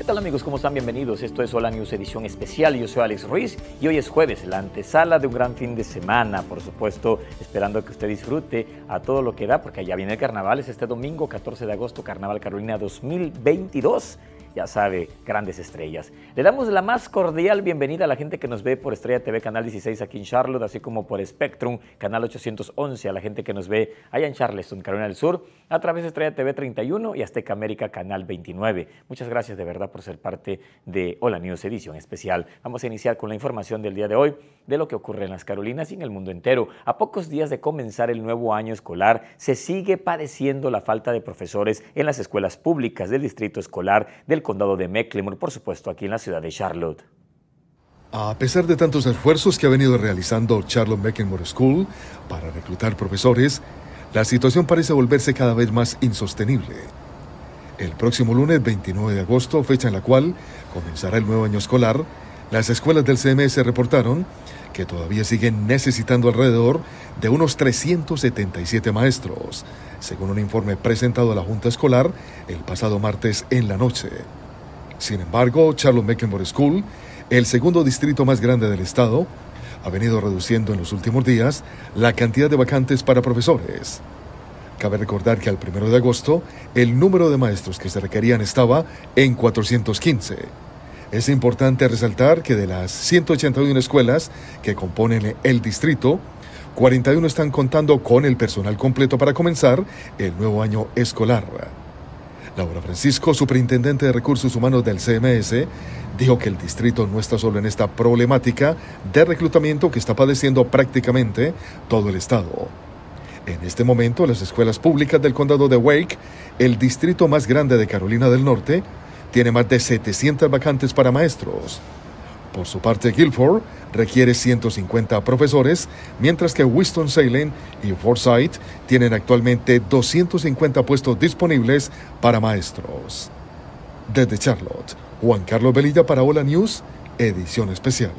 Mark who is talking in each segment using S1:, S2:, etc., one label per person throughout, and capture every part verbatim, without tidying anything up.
S1: tal amigos? ¿Cómo están? Bienvenidos. Esto es Hola News edición especial. Yo soy Alex Ruiz y hoy es jueves, la antesala de un gran fin de semana. Por supuesto, esperando que usted disfrute a todo lo que da, porque allá viene el carnaval. Es este domingo, catorce de agosto, Carnaval Carolina dos mil veintidós. Ya sabe, grandes estrellas. Le damos la más cordial bienvenida a la gente que nos ve por Estrella T V, Canal dieciséis aquí en Charlotte, así como por Spectrum, Canal ochocientos once, a la gente que nos ve allá en Charleston, Carolina del Sur, a través de Estrella T V treinta y uno y Azteca América, Canal veintinueve. Muchas gracias de verdad por ser parte de Hola News edición especial. Vamos a iniciar con la información del día de hoy, de lo que ocurre en las Carolinas y en el mundo entero. A pocos días de comenzar el nuevo año escolar, se sigue padeciendo la falta de profesores en las escuelas públicas del distrito escolar del condado de Mecklenburg, por supuesto aquí en la ciudad de Charlotte.
S2: A pesar de tantos esfuerzos que ha venido realizando Charlotte Mecklenburg School para reclutar profesores, la situación parece volverse cada vez más insostenible. El próximo lunes veintinueve de agosto, fecha en la cual comenzará el nuevo año escolar, las escuelas del C M S reportaron que todavía siguen necesitando alrededor de unos trescientos setenta y siete maestros, según un informe presentado a la Junta Escolar el pasado martes en la noche. Sin embargo, Charlotte Mecklenburg School, el segundo distrito más grande del estado, ha venido reduciendo en los últimos días la cantidad de vacantes para profesores. Cabe recordar que al primero de agosto, el número de maestros que se requerían estaba en cuatrocientos quince. Es importante resaltar que de las ciento ochenta y una escuelas que componen el distrito, cuarenta y uno están contando con el personal completo para comenzar el nuevo año escolar. Laura Francisco, superintendente de Recursos Humanos del C M S, dijo que el distrito no está solo en esta problemática de reclutamiento que está padeciendo prácticamente todo el estado. En este momento, las escuelas públicas del condado de Wake, el distrito más grande de Carolina del Norte, tiene más de setecientas vacantes para maestros. Por su parte, Guilford requiere ciento cincuenta profesores, mientras que Winston-Salem y Forsyth tienen actualmente doscientos cincuenta puestos disponibles para maestros. Desde Charlotte, Juan Carlos Velilla para Hola News, edición especial.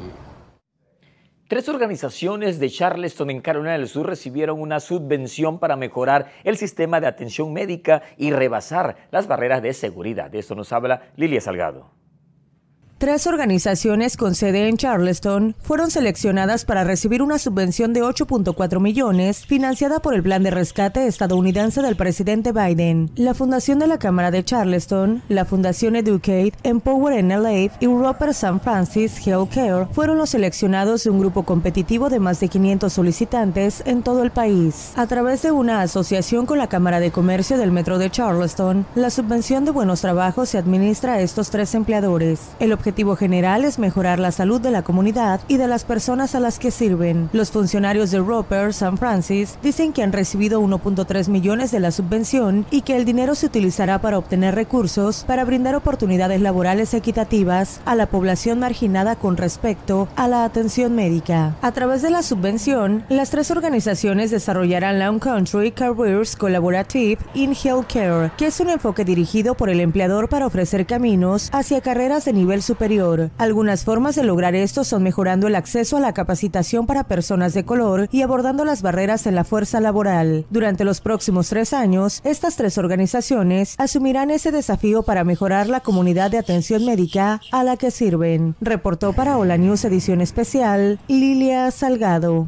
S1: Tres organizaciones de Charleston en Carolina del Sur recibieron una subvención para mejorar el sistema de atención médica y rebasar las barreras de seguridad. De esto nos habla Lilia Salgado.
S3: Tres organizaciones con sede en Charleston fueron seleccionadas para recibir una subvención de ocho punto cuatro millones financiada por el plan de rescate estadounidense del presidente Biden. La Fundación de la Cámara de Charleston, la Fundación Educate, Empower N L A y Roper San Francis Healthcare fueron los seleccionados de un grupo competitivo de más de quinientos solicitantes en todo el país. A través de una asociación con la Cámara de Comercio del Metro de Charleston, la subvención de buenos trabajos se administra a estos tres empleadores. El objetivo El objetivo general es mejorar la salud de la comunidad y de las personas a las que sirven. Los funcionarios de Roper San Francis dicen que han recibido uno punto tres millones de la subvención y que el dinero se utilizará para obtener recursos para brindar oportunidades laborales equitativas a la población marginada con respecto a la atención médica. A través de la subvención, las tres organizaciones desarrollarán Long Country Careers Collaborative in Healthcare, que es un enfoque dirigido por el empleador para ofrecer caminos hacia carreras de nivel superior. Algunas formas de lograr esto son mejorando el acceso a la capacitación para personas de color y abordando las barreras en la fuerza laboral. Durante los próximos tres años, estas tres organizaciones asumirán ese desafío para mejorar la comunidad de atención médica a la que sirven. Reportó para Hola News edición especial, Lilia Salgado.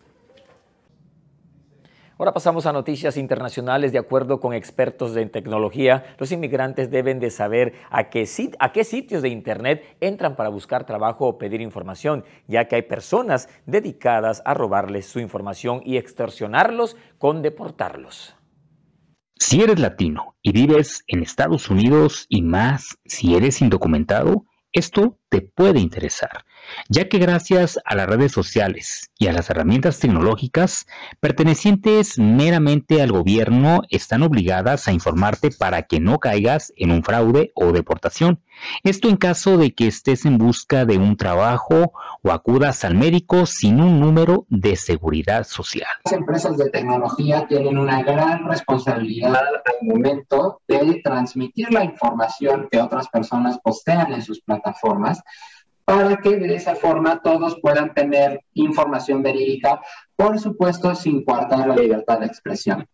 S1: Ahora pasamos a noticias internacionales. De acuerdo con expertos en tecnología, los inmigrantes deben de saber a qué, sit a qué sitios de Internet entran para buscar trabajo o pedir información, ya que hay personas dedicadas a robarles su información y extorsionarlos con deportarlos.
S4: Si eres latino y vives en Estados Unidos y más si eres indocumentado, esto te puede interesar, ya que gracias a las redes sociales y a las herramientas tecnológicas pertenecientes meramente al gobierno están obligadas a informarte para que no caigas en un fraude o deportación. Esto en caso de que estés en busca de un trabajo o acudas al médico sin un número de seguridad social.
S5: Las empresas de tecnología tienen una gran responsabilidad al momento de transmitir la información que otras personas postean en sus plataformas, para que de esa forma todos puedan tener información verídica, por supuesto sin coartar la libertad de expresión.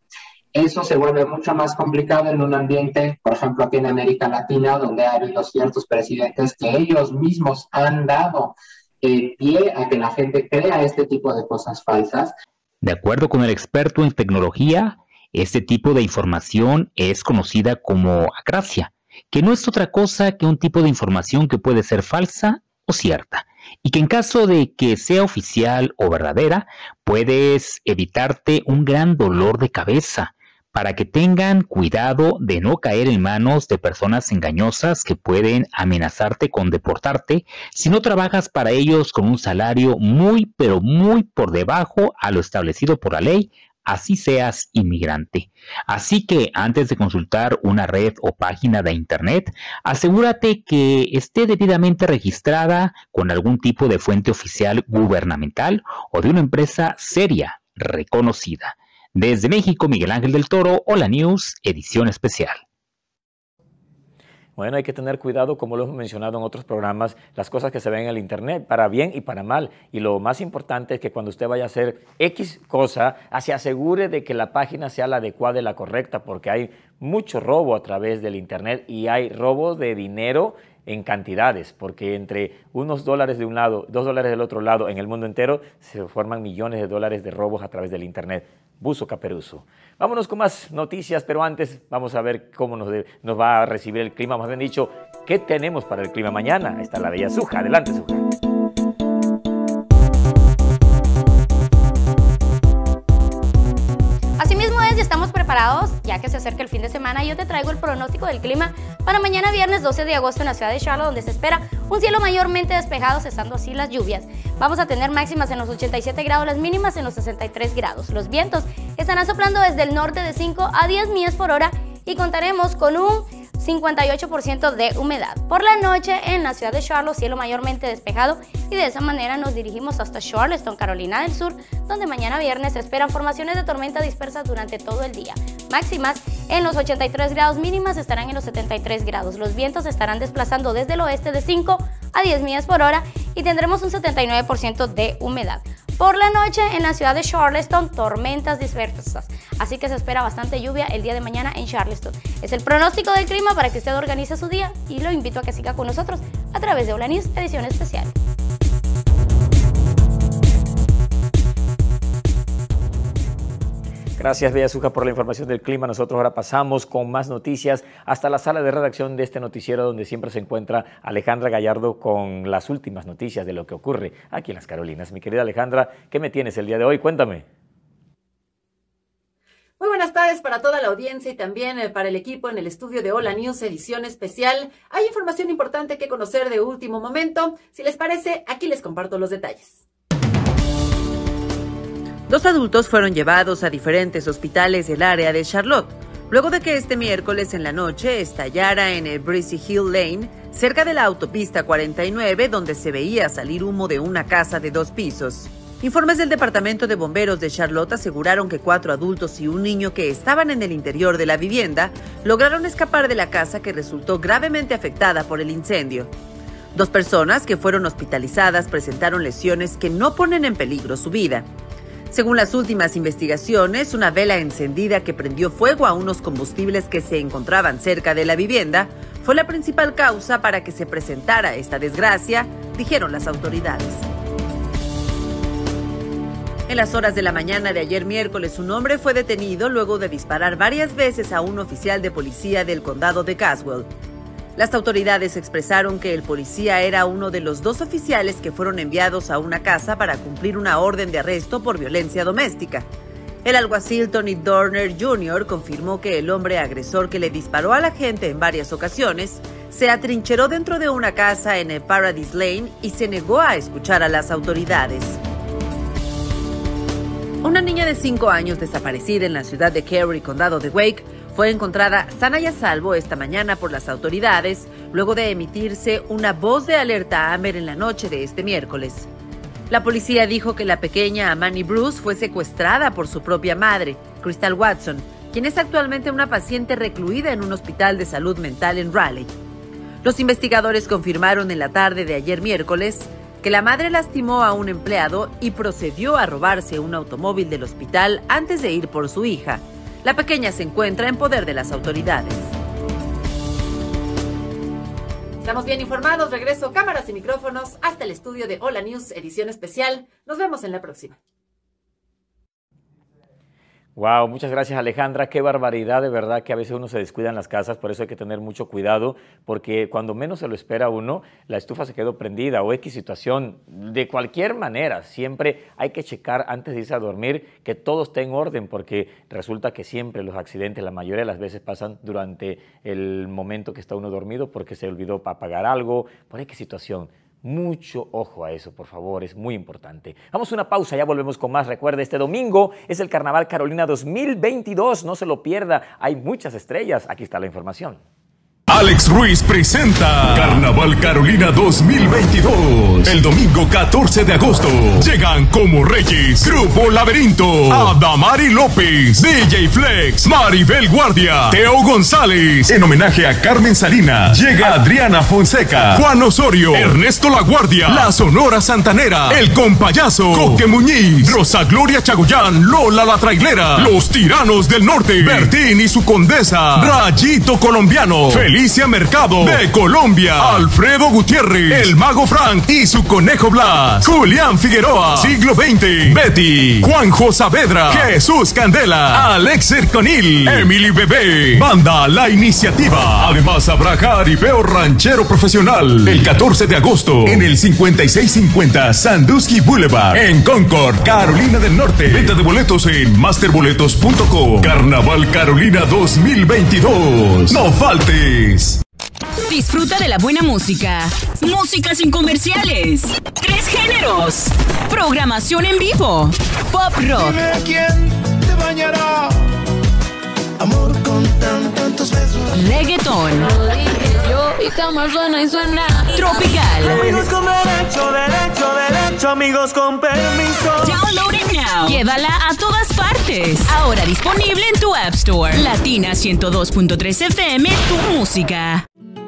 S5: Eso se vuelve mucho más complicado en un ambiente, por ejemplo, aquí en América Latina, donde ha habido ciertos presidentes que ellos mismos han dado eh, pie a que la gente crea este tipo de cosas falsas.
S4: De acuerdo con el experto en tecnología, este tipo de información es conocida como acrasia, que no es otra cosa que un tipo de información que puede ser falsa o cierta, y que en caso de que sea oficial o verdadera, puedes evitarte un gran dolor de cabeza, para que tengan cuidado de no caer en manos de personas engañosas que pueden amenazarte con deportarte si no trabajas para ellos con un salario muy pero muy por debajo a lo establecido por la ley, así seas inmigrante. Así que antes de consultar una red o página de internet, asegúrate que esté debidamente registrada con algún tipo de fuente oficial gubernamental o de una empresa seria, reconocida. Desde México, Miguel Ángel del Toro, Hola News, edición especial.
S1: Bueno, hay que tener cuidado, como lo hemos mencionado en otros programas, las cosas que se ven en el internet, para bien y para mal. Y lo más importante es que cuando usted vaya a hacer X cosa, se asegure de que la página sea la adecuada y la correcta, porque hay mucho robo a través del internet y hay robo de dinero en cantidades, porque entre unos dólares de un lado, dos dólares del otro lado, en el mundo entero, se forman millones de dólares de robos a través del internet. Buzo Caperuso. Vámonos con más noticias, pero antes vamos a ver cómo nos, de, nos va a recibir el clima, más bien dicho, ¿qué tenemos para el clima mañana? Está la bella Zuja. Adelante, Zuja.
S6: Asimismo es, y estamos preparados, ya que se acerca el fin de semana, y yo te traigo el pronóstico del clima para mañana viernes doce de agosto en la ciudad de Charlotte, donde se espera un cielo mayormente despejado, cesando así las lluvias. Vamos a tener máximas en los ochenta y siete grados, las mínimas en los sesenta y tres grados. Los vientos estarán soplando desde el norte de cinco a diez millas por hora y contaremos con un cincuenta y ocho por ciento de humedad. Por la noche en la ciudad de Charlotte, cielo mayormente despejado, y de esa manera nos dirigimos hasta Charleston, Carolina del Sur, donde mañana viernes se esperan formaciones de tormenta dispersas durante todo el día. Máximas en los ochenta y tres grados, mínimas estarán en los setenta y tres grados. Los vientos estarán desplazando desde el oeste de cinco a diez millas por hora y tendremos un setenta y nueve por ciento de humedad. Por la noche en la ciudad de Charleston, tormentas dispersas, así que se espera bastante lluvia el día de mañana en Charleston. Es el pronóstico del clima para que usted organice su día y lo invito a que siga con nosotros a través de Hola News, edición especial.
S1: Gracias, Bella Zuja, por la información del clima. Nosotros ahora pasamos con más noticias hasta la sala de redacción de este noticiero, donde siempre se encuentra Alejandra Gallardo con las últimas noticias de lo que ocurre aquí en las Carolinas. Mi querida Alejandra, ¿qué me tienes el día de hoy? Cuéntame.
S7: Muy buenas tardes para toda la audiencia y también para el equipo en el estudio de Hola News, edición especial. Hay información importante que conocer de último momento. Si les parece, aquí les comparto los detalles. Dos adultos fueron llevados a diferentes hospitales del área de Charlotte, luego de que este miércoles en la noche estallara en el Breezy Hill Lane, cerca de la autopista cuarenta y nueve, donde se veía salir humo de una casa de dos pisos. Informes del Departamento de Bomberos de Charlotte aseguraron que cuatro adultos y un niño que estaban en el interior de la vivienda lograron escapar de la casa, que resultó gravemente afectada por el incendio. Dos personas que fueron hospitalizadas presentaron lesiones que no ponen en peligro su vida. Según las últimas investigaciones, una vela encendida que prendió fuego a unos combustibles que se encontraban cerca de la vivienda fue la principal causa para que se presentara esta desgracia, dijeron las autoridades. En las horas de la mañana de ayer miércoles, un hombre fue detenido luego de disparar varias veces a un oficial de policía del condado de Caswell. Las autoridades expresaron que el policía era uno de los dos oficiales que fueron enviados a una casa para cumplir una orden de arresto por violencia doméstica. El alguacil Tony Dorner junior confirmó que el hombre agresor que le disparó a la gente en varias ocasiones se atrincheró dentro de una casa en el Paradise Lane y se negó a escuchar a las autoridades. Una niña de cinco años desaparecida en la ciudad de Cary, condado de Wake, fue encontrada sana y a salvo esta mañana por las autoridades, luego de emitirse una voz de alerta Amber en la noche de este miércoles. La policía dijo que la pequeña Amani Bruce fue secuestrada por su propia madre, Crystal Watson, quien es actualmente una paciente recluida en un hospital de salud mental en Raleigh. Los investigadores confirmaron en la tarde de ayer miércoles que la madre lastimó a un empleado y procedió a robarse un automóvil del hospital antes de ir por su hija. La pequeña se encuentra en poder de las autoridades. Estamos bien informados. Regreso cámaras y micrófonos hasta el estudio de Hola News, edición especial. Nos vemos en la próxima.
S1: Wow, muchas gracias Alejandra, qué barbaridad, de verdad que a veces uno se descuida en las casas, por eso hay que tener mucho cuidado, porque cuando menos se lo espera uno, la estufa se quedó prendida o X situación, de cualquier manera, siempre hay que checar antes de irse a dormir que todo esté en orden, porque resulta que siempre los accidentes, la mayoría de las veces pasan durante el momento que está uno dormido, porque se olvidó apagar algo, por X situación. Mucho ojo a eso, por favor, es muy importante. Vamos a una pausa, ya volvemos con más. Recuerde, este domingo es el Carnaval Carolina dos mil veintidós, no se lo pierda, hay muchas estrellas, aquí está la información.
S8: Alex Ruiz presenta Carnaval Carolina dos mil veintidós. El domingo catorce de agosto llegan como reyes Grupo Laberinto, Adamari López, D J Flex, Maribel Guardia, Teo González. En homenaje a Carmen Salina llega Adriana Fonseca, Juan Osorio, Ernesto La Guardia, La Sonora Santanera, El Compayazo, Coque Muñiz, Rosa Gloria Chagoyán, Lola la Trailera, Los Tiranos del Norte, Bertín y su Condesa, Rayito Colombiano, Felicia Mercado de Colombia, Alfredo Gutiérrez, El Mago Frank y su Conejo Blas, Julián Figueroa, Siglo veinte, Betty, Juanjo Saavedra, Jesús Candela, Alex Erconil, Emily Bebé, Banda La Iniciativa. Además habrá jaripeo ranchero profesional el catorce de agosto en el cincuenta y seis cincuenta Sandusky Boulevard en Concord, Carolina del Norte. Venta de boletos en master boletos punto com. Carnaval Carolina dos mil veintidós. No faltes.
S9: Disfruta de la buena música. Música sin comerciales. Tres géneros. Programación en vivo. Pop rock.
S10: Dime quién te bañará. Amor con tan, tantos besos.
S9: Reggaetón.
S11: Lo dije yo y jamás suena y suena.
S9: Tropical.
S12: Amigos con derecho, derecho, derecho. Amigos con permiso.
S9: Download it now. Llévala a todas partes. Ahora disponible en tu App Store. Latina ciento dos punto tres F M, tu música.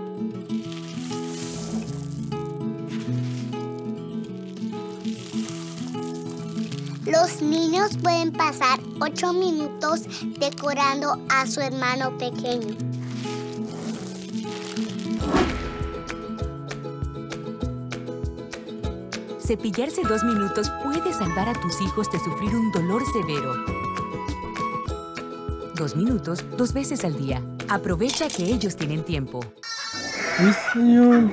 S13: Los niños pueden pasar ocho minutos decorando a su hermano pequeño.
S14: Cepillarse dos minutos puede salvar a tus hijos de sufrir un dolor severo. Dos minutos, dos veces al día. Aprovecha que ellos tienen tiempo.
S12: Sí, señor.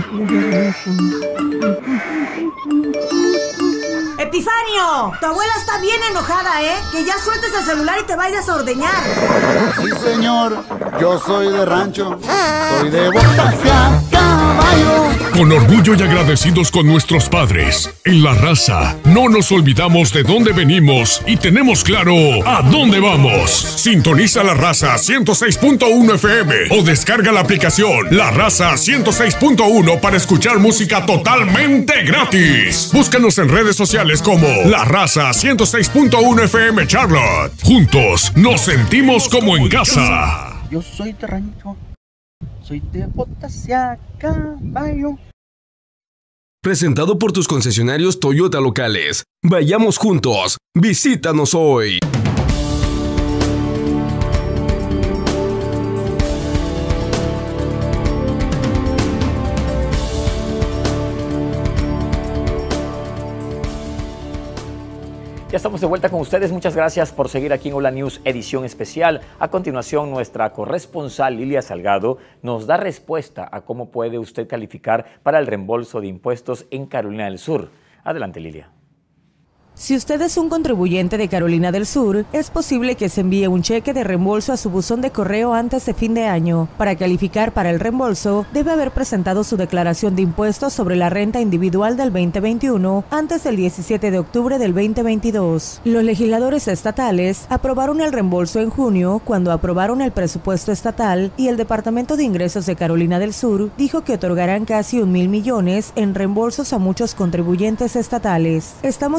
S15: ¡Epifanio! Tu abuela está bien enojada, ¿eh? Que ya sueltes el celular y te vayas a ordeñar.
S16: Sí, señor. Yo soy de rancho. Soy de botas a caballo.
S17: Con orgullo y agradecidos con nuestros padres. En La Raza, no nos olvidamos de dónde venimos y tenemos claro a dónde vamos. Sintoniza La Raza ciento seis punto uno F M o descarga la aplicación La Raza ciento seis punto uno para escuchar música totalmente gratis. Búscanos en redes sociales como La Raza ciento seis punto uno F M Charlotte. Juntos nos sentimos como en casa.
S12: Yo soy de rancho. Soy de botas a caballo.
S18: Presentado por tus concesionarios Toyota locales. Vayamos juntos. Visítanos hoy.
S1: Ya estamos de vuelta con ustedes. Muchas gracias por seguir aquí en Hola News, edición especial. A continuación, nuestra corresponsal Lilia Salgado nos da respuesta a cómo puede usted calificar para el reembolso de impuestos en Carolina del Sur. Adelante, Lilia.
S3: Si usted es un contribuyente de Carolina del Sur, es posible que se envíe un cheque de reembolso a su buzón de correo antes de fin de año. Para calificar para el reembolso, debe haber presentado su declaración de impuestos sobre la renta individual del veinte veintiuno antes del diecisiete de octubre del veinte veintidós. Los legisladores estatales aprobaron el reembolso en junio cuando aprobaron el presupuesto estatal y el Departamento de Ingresos de Carolina del Sur dijo que otorgarán casi un mil millones en reembolsos a muchos contribuyentes estatales. Estamos a tiempo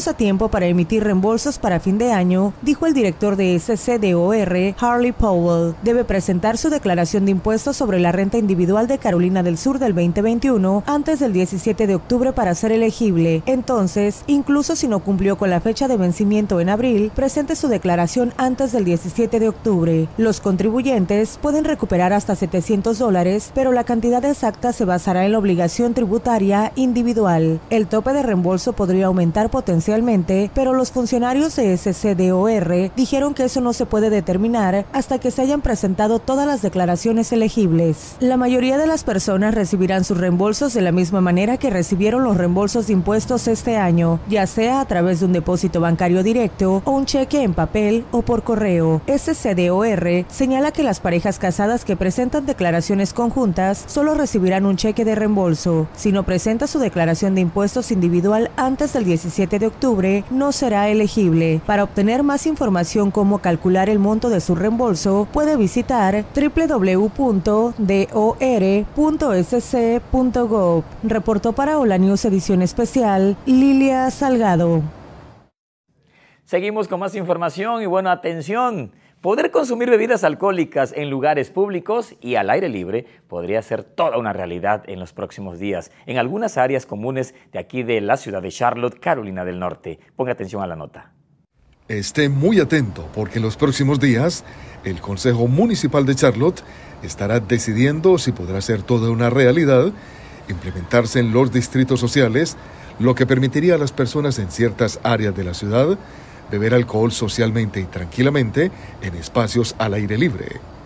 S3: tiempo para emitir reembolsos para fin de año, dijo el director de S C D O R, Harley Powell. Debe presentar su declaración de impuestos sobre la renta individual de Carolina del Sur del veinte veintiuno antes del diecisiete de octubre para ser elegible. Entonces, incluso si no cumplió con la fecha de vencimiento en abril, presente su declaración antes del diecisiete de octubre. Los contribuyentes pueden recuperar hasta setecientos dólares, pero la cantidad exacta se basará en la obligación tributaria individual. El tope de reembolso podría aumentar potencialmente, pero los funcionarios de S C D O R dijeron que eso no se puede determinar hasta que se hayan presentado todas las declaraciones elegibles. La mayoría de las personas recibirán sus reembolsos de la misma manera que recibieron los reembolsos de impuestos este año, ya sea a través de un depósito bancario directo o un cheque en papel o por correo. S C D O R señala que las parejas casadas que presentan declaraciones conjuntas solo recibirán un cheque de reembolso. Si no presenta su declaración de impuestos individual antes del diecisiete de octubre, no será elegible. Para obtener más información cómo calcular el monto de su reembolso, puede visitar doble u doble u doble u punto d o r punto s c punto gov. Reportó para Hola News edición especial, Lilia Salgado.
S1: Seguimos con más información y bueno, atención. Poder consumir bebidas alcohólicas en lugares públicos y al aire libre podría ser toda una realidad en los próximos días en algunas áreas comunes de aquí de la ciudad de Charlotte, Carolina del Norte. Ponga atención a la nota.
S2: Esté muy atento porque en los próximos días el Consejo Municipal de Charlotte estará decidiendo si podrá ser toda una realidad implementarse en los distritos sociales, lo que permitiría a las personas en ciertas áreas de la ciudad beber alcohol socialmente y tranquilamente en espacios al aire libre.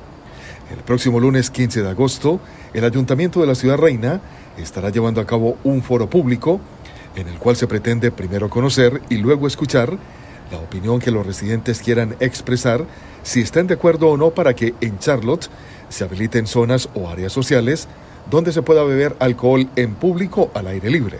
S2: El próximo lunes quince de agosto, el Ayuntamiento de la Ciudad Reina estará llevando a cabo un foro público en el cual se pretende primero conocer y luego escuchar la opinión que los residentes quieran expresar si están de acuerdo o no para que en Charlotte se habiliten zonas o áreas sociales donde se pueda beber alcohol en público al aire libre.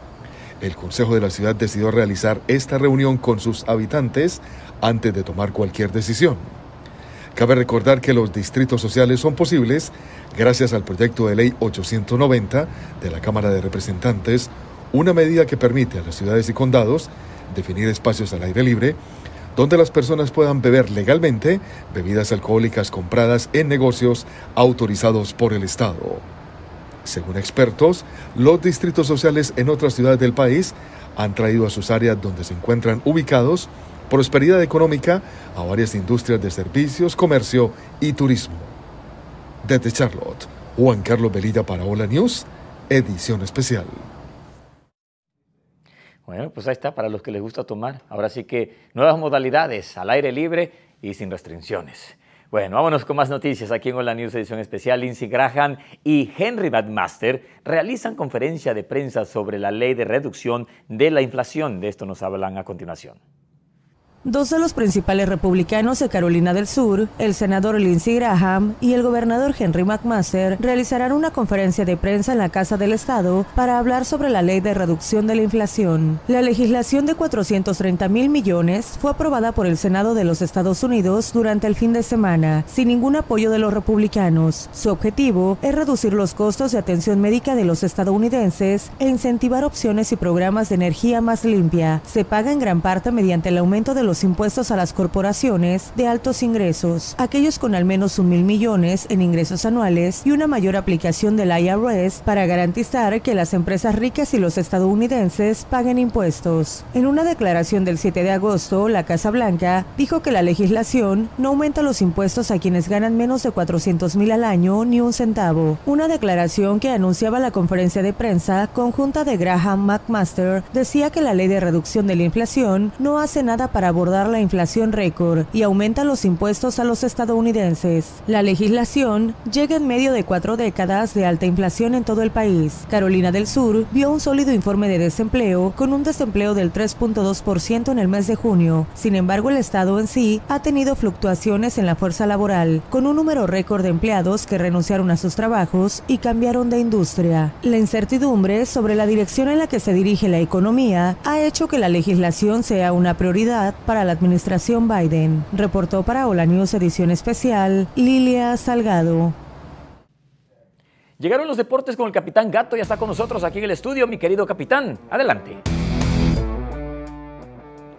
S2: El Consejo de la Ciudad decidió realizar esta reunión con sus habitantes antes de tomar cualquier decisión. Cabe recordar que los distritos sociales son posibles gracias al proyecto de ley ochocientos noventa de la Cámara de Representantes, una medida que permite a las ciudades y condados definir espacios al aire libre donde las personas puedan beber legalmente bebidas alcohólicas compradas en negocios autorizados por el Estado. Según expertos, los distritos sociales en otras ciudades del país han traído a sus áreas donde se encuentran ubicados prosperidad económica a varias industrias de servicios, comercio y turismo. Desde Charlotte, Juan Carlos Velilla para Hola News, edición especial.
S1: Bueno, pues ahí está, para los que les gusta tomar. Ahora sí que nuevas modalidades, al aire libre y sin restricciones. Bueno, vámonos con más noticias aquí en Hola News edición especial. Lindsey Graham y Henry McMaster realizan conferencia de prensa sobre la ley de reducción de la inflación. De esto nos hablan a continuación.
S3: Dos de los principales republicanos de Carolina del Sur, el senador Lindsey Graham y el gobernador Henry McMaster, realizarán una conferencia de prensa en la Casa del Estado para hablar sobre la ley de reducción de la inflación. La legislación de cuatrocientos treinta mil millones fue aprobada por el Senado de los Estados Unidos durante el fin de semana, sin ningún apoyo de los republicanos. Su objetivo es reducir los costos de atención médica de los estadounidenses e incentivar opciones y programas de energía más limpia. Se paga en gran parte mediante el aumento de los los impuestos a las corporaciones de altos ingresos, aquellos con al menos un mil millones en ingresos anuales y una mayor aplicación del I R S para garantizar que las empresas ricas y los estadounidenses paguen impuestos. En una declaración del siete de agosto, la Casa Blanca dijo que la legislación no aumenta los impuestos a quienes ganan menos de cuatrocientos mil al año ni un centavo. Una declaración que anunciaba la conferencia de prensa conjunta de Graham McMaster decía que la ley de reducción de la inflación no hace nada para abordar la inflación récord y aumenta los impuestos a los estadounidenses. La legislación llega en medio de cuatro décadas de alta inflación en todo el país. Carolina del Sur vio un sólido informe de desempleo con un desempleo del tres punto dos por ciento en el mes de junio. Sin embargo, el estado en sí ha tenido fluctuaciones en la fuerza laboral, con un número récord de empleados que renunciaron a sus trabajos y cambiaron de industria. La incertidumbre sobre la dirección en la que se dirige la economía ha hecho que la legislación sea una prioridad para la administración Biden. Reportó para Hola News edición especial, Lilia Salgado.
S1: Llegaron los deportes con el Capitán Gato, ya está con nosotros aquí en el estudio, mi querido capitán. Adelante.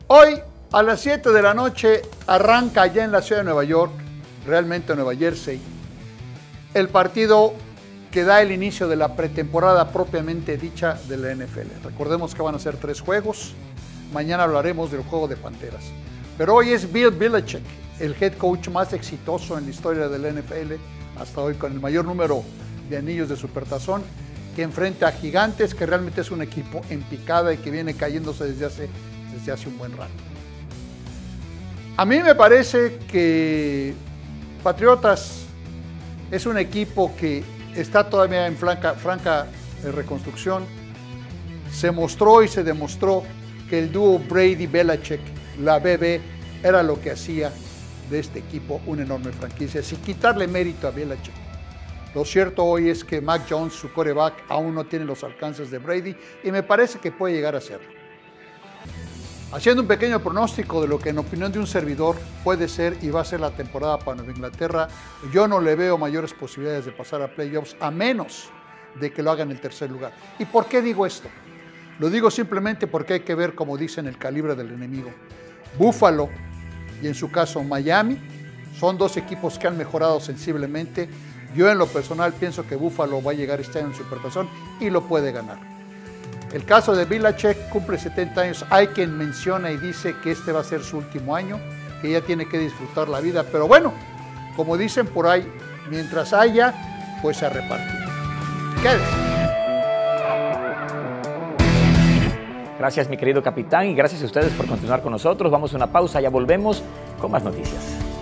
S19: Hoy a las siete de la noche arranca allá en la ciudad de Nueva York, realmente Nueva Jersey, el partido que da el inicio de la pretemporada propiamente dicha de la N F L. Recordemos que van a ser tres juegos. Mañana hablaremos del juego de Panteras. Pero hoy es Bill Belichick, el head coach más exitoso en la historia de la N F L, hasta hoy con el mayor número de anillos de Supertazón, que enfrenta a Gigantes, que realmente es un equipo en picada y que viene cayéndose desde hace, desde hace un buen rato. A mí me parece que Patriotas es un equipo que está todavía en franca, franca reconstrucción. Se mostró y se demostró que el dúo Brady-Belichick, la B B, era lo que hacía de este equipo una enorme franquicia, sin quitarle mérito a Belichick. Lo cierto hoy es que Mac Jones, su quarterback, aún no tiene los alcances de Brady y me parece que puede llegar a serlo. Haciendo un pequeño pronóstico de lo que en opinión de un servidor puede ser y va a ser la temporada para Nueva Inglaterra, yo no le veo mayores posibilidades de pasar a playoffs a menos de que lo hagan en el tercer lugar. ¿Y por qué digo esto? Lo digo simplemente porque hay que ver, como dicen, el calibre del enemigo. Buffalo y en su caso Miami son dos equipos que han mejorado sensiblemente. Yo en lo personal pienso que Buffalo va a llegar este año en Supertazón y lo puede ganar. El caso de Belichick cumple setenta años. Hay quien menciona y dice que este va a ser su último año, que ya tiene que disfrutar la vida. Pero bueno, como dicen por ahí, mientras haya, pues se reparte. Quédese.
S1: Gracias, mi querido capitán, y gracias a ustedes por continuar con nosotros. Vamos a una pausa, ya volvemos con más noticias.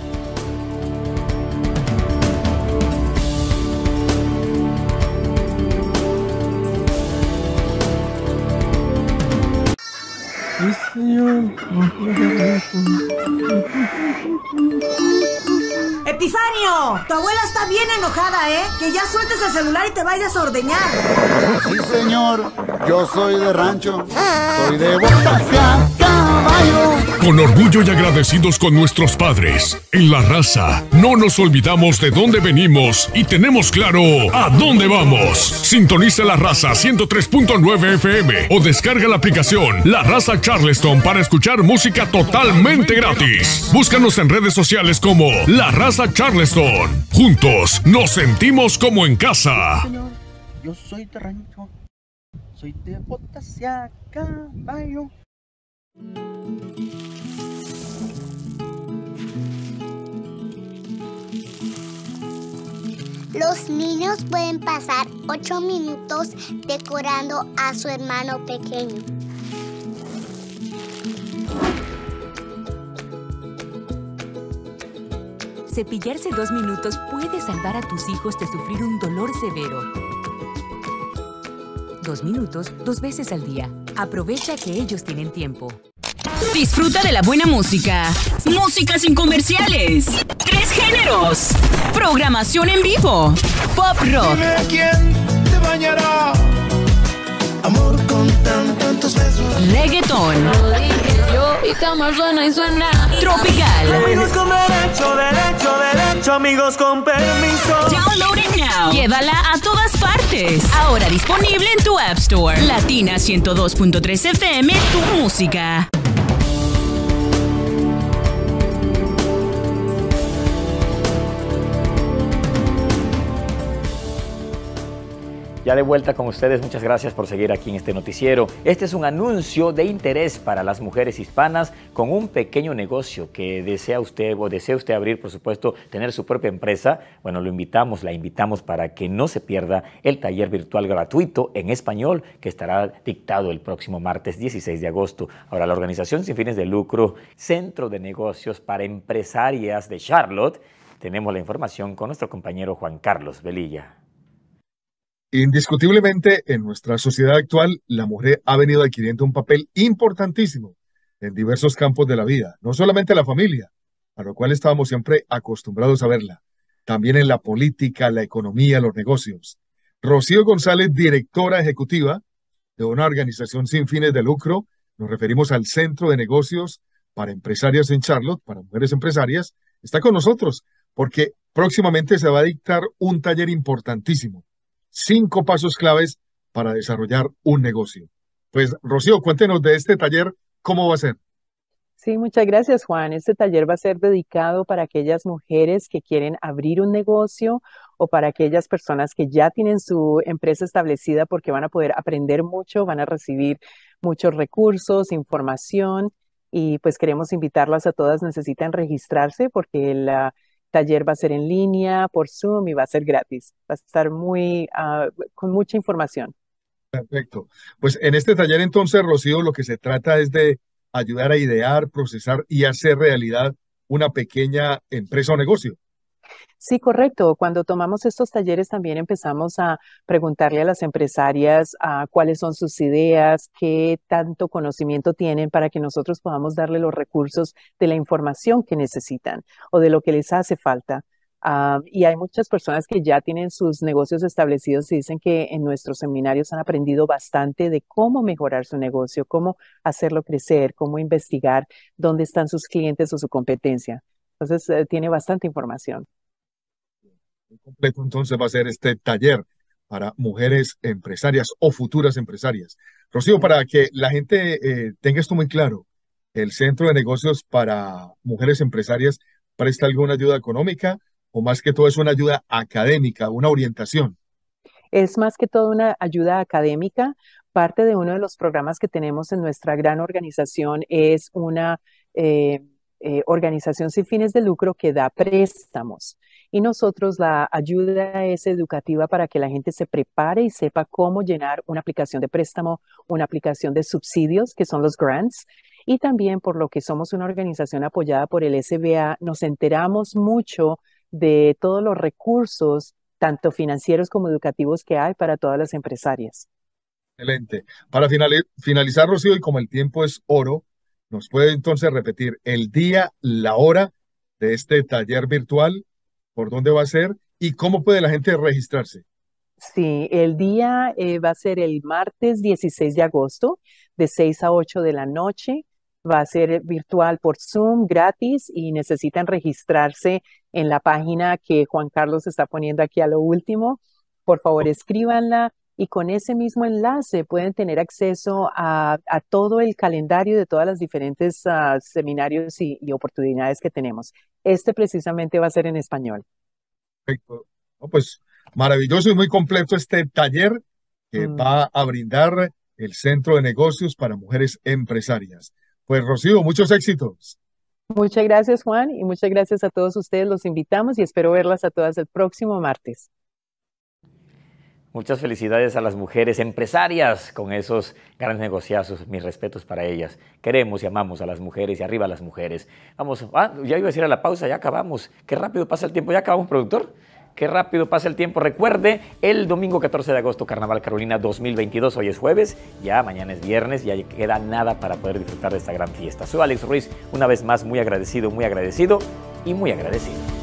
S15: Epifanio, tu abuela está bien enojada, ¿eh? Que ya sueltes el celular y te vayas a ordeñar.
S16: Sí, señor, yo soy de rancho, soy de botas a caballo.
S17: Con orgullo y agradecidos con nuestros padres, en La Raza, no nos olvidamos de dónde venimos y tenemos claro a dónde vamos. Sintoniza La Raza ciento tres punto nueve F M o descarga la aplicación La Raza Charleston para escuchar música totalmente gratis. Búscanos en redes sociales como La Raza Charleston. Juntos nos sentimos como en casa.
S12: Señor, yo soy de rancho, soy de botas y a caballo.
S13: Los niños pueden pasar ocho minutos decorando a su hermano pequeño.
S14: Cepillarse dos minutos puede salvar a tus hijos de sufrir un dolor severo. Dos minutos, dos veces al día. Aprovecha que ellos tienen tiempo.
S9: Disfruta de la buena música. Música sin comerciales. Tres géneros. Programación en vivo. Pop rock.
S10: Dime quién te bañará. Amor con tan, tantos besos.
S9: Reggaetón.
S11: Lo dije yo y jamás suena y suena.
S9: Tropical.
S20: Amigos con derecho, derecho, derecho. Amigos con permiso.
S9: Download it now. Llévala a todas partes. Ahora disponible en tu App Store. Latina ciento dos punto tres F M, tu música.
S1: Ya de vuelta con ustedes, muchas gracias por seguir aquí en este noticiero. Este es un anuncio de interés para las mujeres hispanas con un pequeño negocio que desea usted o desea usted abrir, por supuesto, tener su propia empresa. Bueno, lo invitamos, la invitamos para que no se pierda el taller virtual gratuito en español que estará dictado el próximo martes dieciséis de agosto. Ahora, la organización sin fines de lucro, Centro de Negocios para Empresarias de Charlotte, tenemos la información con nuestro compañero Juan Carlos Velilla.
S2: Indiscutiblemente, en nuestra sociedad actual, la mujer ha venido adquiriendo un papel importantísimo en diversos campos de la vida, no solamente la familia, a lo cual estábamos siempre acostumbrados a verla, también en la política, la economía, los negocios. Rocío González, directora ejecutiva de una organización sin fines de lucro, nos referimos al Centro de Negocios para Empresarias en Charlotte, para mujeres empresarias, está con nosotros porque próximamente se va a dictar un taller importantísimo. Cinco pasos claves para desarrollar un negocio. Pues, Rocío, cuéntenos de este taller, ¿cómo va a ser?
S21: Sí, muchas gracias, Juan. Este taller va a ser dedicado para aquellas mujeres que quieren abrir un negocio o para aquellas personas que ya tienen su empresa establecida, porque van a poder aprender mucho, van a recibir muchos recursos, información, y pues queremos invitarlas a todas. Necesitan registrarse porque el uh, taller va a ser en línea, por Zoom, y va a ser gratis. Va a estar muy, uh, con mucha información.
S2: Perfecto. Pues en este taller entonces, Rocío, lo que se trata es de ayudar a idear, procesar y hacer realidad una pequeña empresa o negocio.
S21: Sí, correcto. Cuando tomamos estos talleres también empezamos a preguntarle a las empresarias uh, cuáles son sus ideas, qué tanto conocimiento tienen para que nosotros podamos darle los recursos de la información que necesitan o de lo que les hace falta. Uh, y hay muchas personas que ya tienen sus negocios establecidos y dicen que en nuestros seminarios han aprendido bastante de cómo mejorar su negocio, cómo hacerlo crecer, cómo investigar dónde están sus clientes o su competencia. Entonces, uh, tiene bastante información.
S2: Completo entonces va a ser este taller para mujeres empresarias o futuras empresarias. Rocío, para que la gente eh, tenga esto muy claro, ¿el Centro de Negocios para Mujeres Empresarias presta alguna ayuda económica o más que todo es una ayuda académica, una orientación?
S21: Es más que todo una ayuda académica. Parte de uno de los programas que tenemos en nuestra gran organización es una eh, eh, organización sin fines de lucro que da préstamos. Y nosotros la ayuda es educativa para que la gente se prepare y sepa cómo llenar una aplicación de préstamo, una aplicación de subsidios, que son los grants. Y también, por lo que somos una organización apoyada por el S B A, nos enteramos mucho de todos los recursos, tanto financieros como educativos, que hay para todas las empresarias.
S2: Excelente. Para finalizar, Rocío, y como el tiempo es oro, ¿nos puede entonces repetir el día, la hora de este taller virtual? ¿Por dónde va a ser? ¿Y cómo puede la gente registrarse?
S21: Sí, el día eh, va a ser el martes dieciséis de agosto, de seis a ocho de la noche. Va a ser virtual por Zoom, gratis, y necesitan registrarse en la página que Juan Carlos está poniendo aquí a lo último. Por favor, escríbanla, y con ese mismo enlace pueden tener acceso a, a todo el calendario de todas las diferentes uh, seminarios y, y oportunidades que tenemos. Este precisamente va a ser en español.
S2: Perfecto. No, pues maravilloso y muy completo este taller que mm. va a brindar el Centro de Negocios para Mujeres Empresarias. Pues Rocío, muchos éxitos.
S21: Muchas gracias, Juan, y muchas gracias a todos ustedes. Los invitamos y espero verlas a todas el próximo martes.
S1: Muchas felicidades a las mujeres empresarias con esos grandes negociazos. Mis respetos para ellas. Queremos y amamos a las mujeres y arriba a las mujeres. Vamos, ah, ya iba a decir a la pausa, ya acabamos. Qué rápido pasa el tiempo, ya acabamos, productor. Qué rápido pasa el tiempo. Recuerde, el domingo catorce de agosto, Carnaval Carolina dos mil veintidós. Hoy es jueves, ya mañana es viernes, ya queda nada para poder disfrutar de esta gran fiesta. Soy Alex Ruiz, una vez más muy agradecido, muy agradecido y muy agradecido.